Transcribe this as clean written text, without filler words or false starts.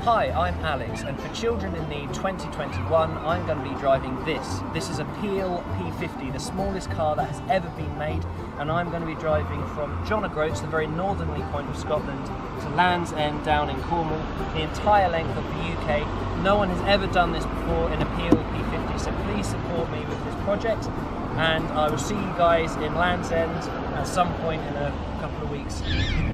Hi, I'm Alex, and for Children in Need 2021, I'm going to be driving this. This is a Peel P50, the smallest car that has ever been made, and I'm going to be driving from Groats, the very northerly point of Scotland, to Land's End down in Cornwall, the entire length of the UK. No one has ever done this before in a Peel P50, so please support me with this project, and I will see you guys in Land's End at some point in a couple of weeks.